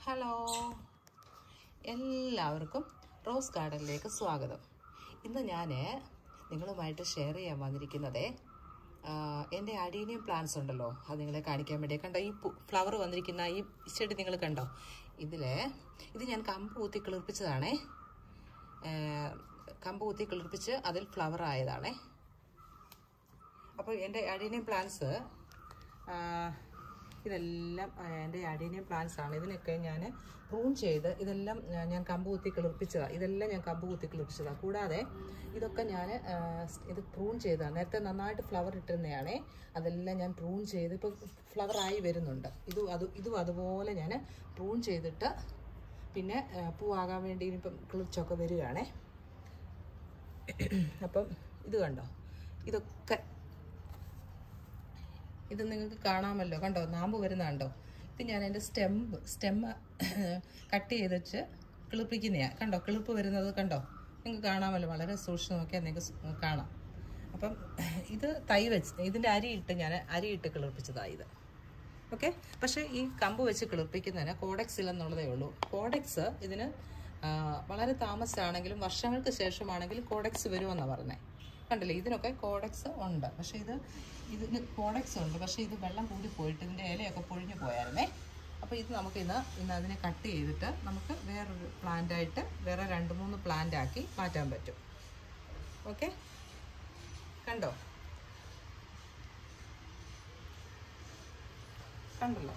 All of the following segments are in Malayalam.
ഹലോ, എല്ലാവർക്കും റോസ് ഗാർഡനിലേക്ക് സ്വാഗതം. ഇന്ന് ഞാൻ നിങ്ങളുമായിട്ട് ഷെയർ ചെയ്യാൻ വന്നിരിക്കുന്നത് എൻ്റെ അഡീനിയം പ്ലാന്റ്സ് ഉണ്ടല്ലോ, അത് നിങ്ങളെ കാണിക്കാൻ വേണ്ടി. കണ്ടോ, ഈ ഫ്ലവർ വന്നിരിക്കുന്ന ഈ ചെടി നിങ്ങൾ കണ്ടോ? ഇത് ഞാൻ കമ്പ് കുത്തി കിളിർപ്പിച്ചതാണേ. കമ്പ് കുത്തി കിളിർപ്പിച്ച് അതിൽ ഫ്ലവർ ആയതാണേ. അപ്പോൾ എൻ്റെ അഡീനിയം പ്ലാന്റ്സ് ഇതെല്ലാം എൻ്റെ അഡീനിയം പ്ലാന്റ്സ് ആണ്. ഇതിനൊക്കെ ഞാൻ പ്രൂൺ ചെയ്ത് ഇതെല്ലാം ഞാൻ കമ്പ് കുത്തി കിളിർപ്പിച്ചതാണ്. ഇതെല്ലാം ഞാൻ കമ്പ് കുത്തി കിളിർപ്പിച്ചതാണ്. കൂടാതെ ഇതൊക്കെ ഞാൻ ഇത് പ്രൂൺ ചെയ്തതാണ്. നേരത്തെ നന്നായിട്ട് ഫ്ലവർ ഇട്ടിരുന്നതാണേ. അതെല്ലാം ഞാൻ പ്രൂൺ ചെയ്ത് ഇപ്പോൾ ഫ്ലവറായി വരുന്നുണ്ട്. ഇതും അതുപോലെ ഞാൻ പ്രൂൺ ചെയ്തിട്ട് പിന്നെ പൂവാകാൻ വേണ്ടി ഇനിയിപ്പം കിളിർച്ചൊക്കെ വരികയാണേ. അപ്പം ഇത് കണ്ടോ, ഇതൊക്കെ ഇത് നിങ്ങൾക്ക് കാണാമല്ലോ. കണ്ടോ, നാമ്പ് വരുന്നുണ്ടോ? ഇത് ഞാൻ എൻ്റെ സ്റ്റെമ്മ് കട്ട് ചെയ്ത് വെച്ച് കിളിപ്പിക്കുന്നതാണ്. കണ്ടോ, കിളിപ്പ് വരുന്നത് കണ്ടോ? നിങ്ങൾക്ക് കാണാമല്ലോ. വളരെ സൂക്ഷിച്ച് നോക്കിയാൽ നിങ്ങൾക്ക് കാണാം. അപ്പം ഇത് തൈ വെച്ച് ഇതിൻ്റെ അരിയിട്ട് കിളിർപ്പിച്ചതാണ് ഇത്. ഓക്കെ. പക്ഷേ ഈ കമ്പ് വെച്ച് കിളിർപ്പിക്കുന്നതിന് കോഡെക്സ് ഇല്ലെന്നുള്ളതേ ഉള്ളൂ. കോഡെക്സ് ഇതിന് വളരെ താമസിച്ചാണെങ്കിലും വർഷങ്ങൾക്ക് ശേഷമാണെങ്കിലും കോഡെക്സ് വരുമെന്നാണ് പറഞ്ഞത്. കണ്ടില്ലേ, ഇതിനൊക്കെ കോഡെക്സ് ഉണ്ട്. പക്ഷേ ഇതിന് കോഡെക്സ് ഉണ്ട്, പക്ഷേ ഇത് വെള്ളം കൂടി പോയിട്ട് ഇതിൻ്റെ ഇലയൊക്കെ പൊഴിഞ്ഞു പോയായിരുന്നേ. അപ്പോൾ ഇത് നമുക്കിന്ന് അതിനെ കട്ട് ചെയ്തിട്ട് നമുക്ക് വേറൊരു പ്ലാന്റായിട്ട് വേറെ 2-3 പ്ലാന്റ് ആക്കി മാറ്റാൻ പറ്റും. ഓക്കെ, കണ്ടോ, കണ്ടല്ലോ.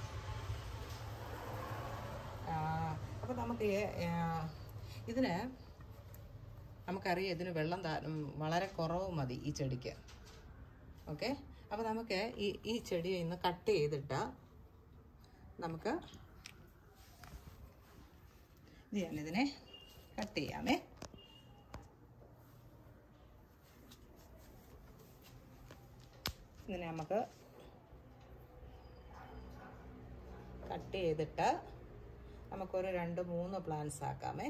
അപ്പോൾ നമുക്ക് ഇതിന് നമുക്കറിയാം ഇതിന് വെള്ളം വളരെ കുറവ് മതി ഈ ചെടിക്ക്. ഓക്കെ. അപ്പോൾ നമുക്ക് ഈ ചെടിയെ ഇന്ന് കട്ട് ചെയ്തിട്ട് നമുക്ക് ഞാനിതിനെ കട്ട് ചെയ്യാമേ. ഇതിനെ നമുക്ക് കട്ട് ചെയ്തിട്ട് നമുക്കൊരു 2-3 പ്ലാന്റ്സ് ആക്കാമേ.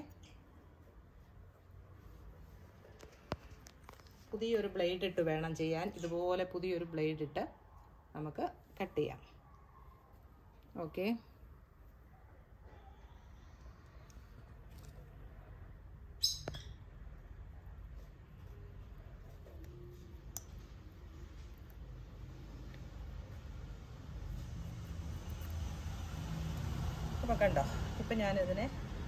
പുതിയൊരു ബ്ലേഡ് ഇട്ട് വേണം ചെയ്യാൻ. ഇതുപോലെ പുതിയൊരു ബ്ലേഡ് ഇട്ട് നമുക്ക് കട്ട് ചെയ്യാം. ഓക്കെ. അപ്പോൾ കണ്ടോ, ഇപ്പം ഞാനിതിനെ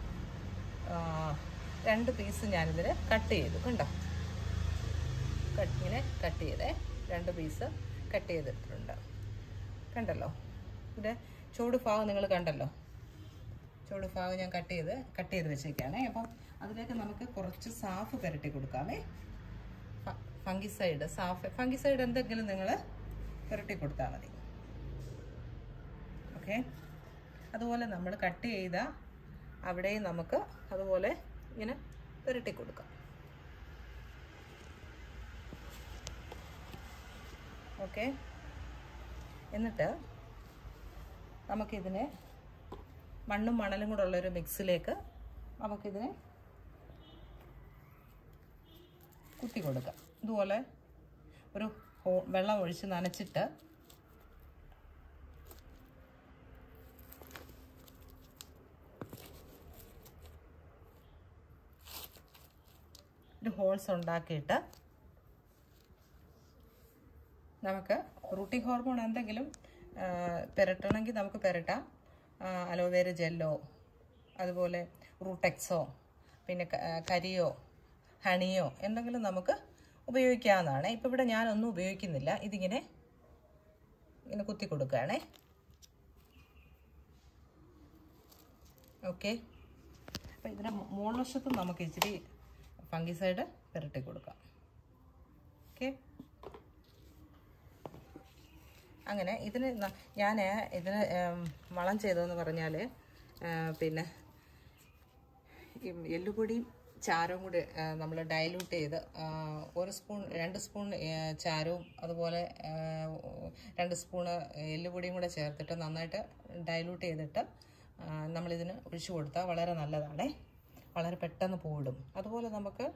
2 പീസ് ഞാനിതിന് കട്ട് ചെയ്തു. കണ്ടോ, ഇങ്ങനെ കട്ട് ചെയ്തേ 2 പീസ് കട്ട് ചെയ്തിട്ടുണ്ട്. കണ്ടല്ലോ, ഇതിൻ്റെ ചൂട് ഭാഗം നിങ്ങൾ കണ്ടല്ലോ. ചൂട് ഭാഗം ഞാൻ കട്ട് ചെയ്ത് വെച്ചേക്കാണേ. അപ്പം അതിലേക്ക് നമുക്ക് കുറച്ച് സാഫ് പുരട്ടി കൊടുക്കാമേ. ഫംഗിസൈഡ് എന്തെങ്കിലും നിങ്ങൾ പുരട്ടി കൊടുത്താൽ മതി. ഓക്കെ. അതുപോലെ നമ്മൾ കട്ട് ചെയ്ത അവിടെയും നമുക്ക് അതുപോലെ ഇങ്ങനെ പുരട്ടി കൊടുക്കാം. ഓക്കെ. എന്നിട്ട് നമുക്കിതിനെ മണ്ണും മണലും കൂടെ ഉള്ളൊരു മിക്സിലേക്ക് നമുക്കിതിനെ കുത്തി കൊടുക്കാം. ഇതുപോലെ ഒരു വെള്ളം ഒഴിച്ച് നനച്ചിട്ട് ഒരു ഹോൾസ് ഉണ്ടാക്കിയിട്ട് നമുക്ക് റൂട്ടിംഗ് ഹോർമോൺ എന്തെങ്കിലും പുരട്ടണമെങ്കിൽ നമുക്ക് പുരട്ടാം. അലോവേര ജെല്ലോ, അതുപോലെ റൂട്ടെക്സോ, പിന്നെ കരിയോ ഹണിയോ എന്തെങ്കിലും നമുക്ക് ഉപയോഗിക്കാവുന്നതാണ്. ഇപ്പം ഇവിടെ ഞാനൊന്നും ഉപയോഗിക്കുന്നില്ല. ഇങ്ങനെ കുത്തി കൊടുക്കുകയാണേ. ഓക്കെ. അപ്പം ഇതിൻ്റെ മുകൾവശത്തും നമുക്ക് ഇച്ചിരി ഫംഗിസൈഡ് പുരട്ടി കൊടുക്കാം. ഓക്കെ. അങ്ങനെ ഞാൻ ഇതിന് വളം ചെയ്തതെന്ന് പറഞ്ഞാൽ പിന്നെ എല്ലുപൊടിയും ചാരവും കൂടി നമ്മൾ ഡൈല്യൂട്ട് ചെയ്ത് 2 സ്പൂൺ ചാരവും അതുപോലെ 2 സ്പൂണ് എല്ലുപൊടിയും കൂടെ ചേർത്തിട്ട് നന്നായിട്ട് ഡൈല്യൂട്ട് ചെയ്തിട്ട് നമ്മളിതിന് ഒഴിച്ചു കൊടുത്താൽ വളരെ നല്ലതാണേ. വളരെ പെട്ടെന്ന് പൂവിടും. അതുപോലെ നമുക്ക്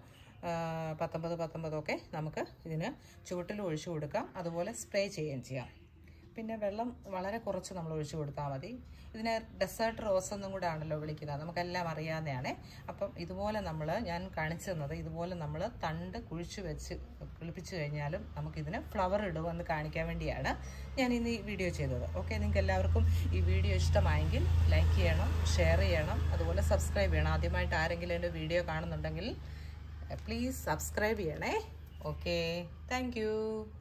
19 ഒക്കെ നമുക്ക് ഇതിന് ചുവട്ടിൽ ഒഴിച്ചു കൊടുക്കാം. അതുപോലെ സ്പ്രേ ചെയ്യുകയും ചെയ്യാം. പിന്നെ വെള്ളം വളരെ കുറച്ച് നമ്മൾ ഒഴിച്ചു കൊടുത്താൽ മതി. ഇതിനെ ഡെസേർട്ട് റോസ് എന്നും കൂടെ ആണല്ലോ വിളിക്കുന്നത്, നമുക്കെല്ലാം അറിയാവുന്നതാണ്. അപ്പം ഇതുപോലെ ഞാൻ കാണിച്ചു തന്നത് ഇതുപോലെ നമ്മൾ തണ്ട് കുഴിച്ചു വെച്ച് കിളിപ്പിച്ച് കഴിഞ്ഞാലും നമുക്കിതിന് ഫ്ലവർ ഇടുമെന്ന് കാണിക്കാൻ വേണ്ടിയാണ് ഞാൻ ഇന്ന് ഈ വീഡിയോ ചെയ്തത്. ഓക്കെ, നിങ്ങൾക്ക് എല്ലാവർക്കും ഈ വീഡിയോ ഇഷ്ടമായെങ്കിൽ ലൈക്ക് ചെയ്യണം, ഷെയർ ചെയ്യണം, അതുപോലെ സബ്സ്ക്രൈബ് ചെയ്യണം. ആദ്യമായിട്ട് ആരെങ്കിലും എൻ്റെ വീഡിയോ കാണുന്നുണ്ടെങ്കിൽ പ്ലീസ് സബ്സ്ക്രൈബ് ചെയ്യണേ. Okay, thank U.